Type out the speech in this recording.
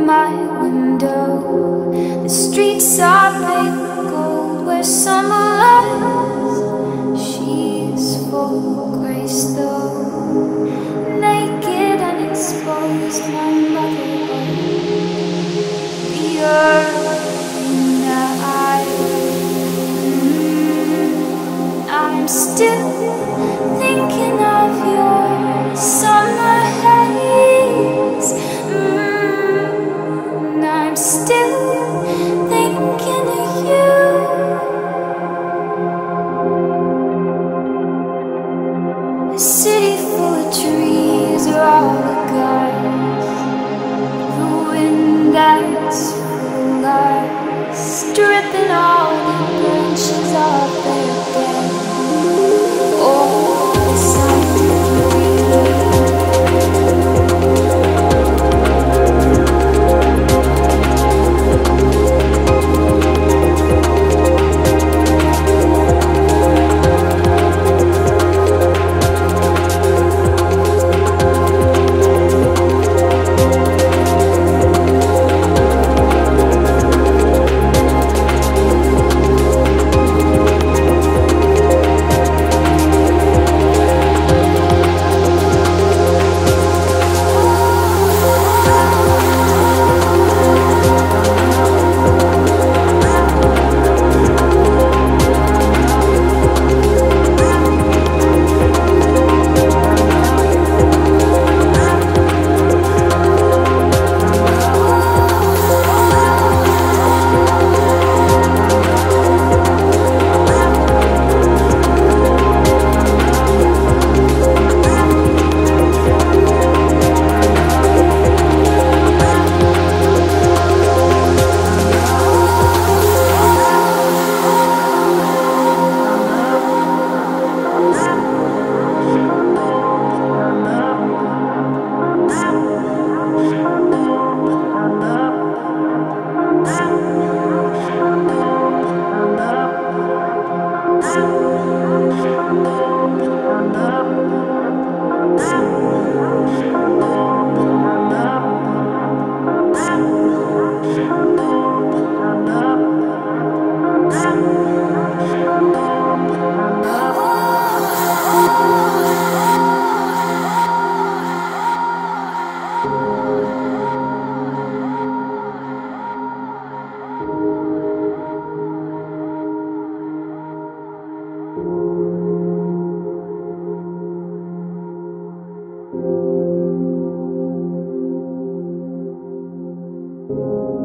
my window. The streets are paved gold where summer lies. She's full of grace though, naked and exposed. My mother owned the earth in her eyes. I'm still thinking of your summer haze. I'm still thinking of you. A city full of trees are all the guys. The wind that's full of stripping all the branches off their dead. Oh, the sound of breathing. You.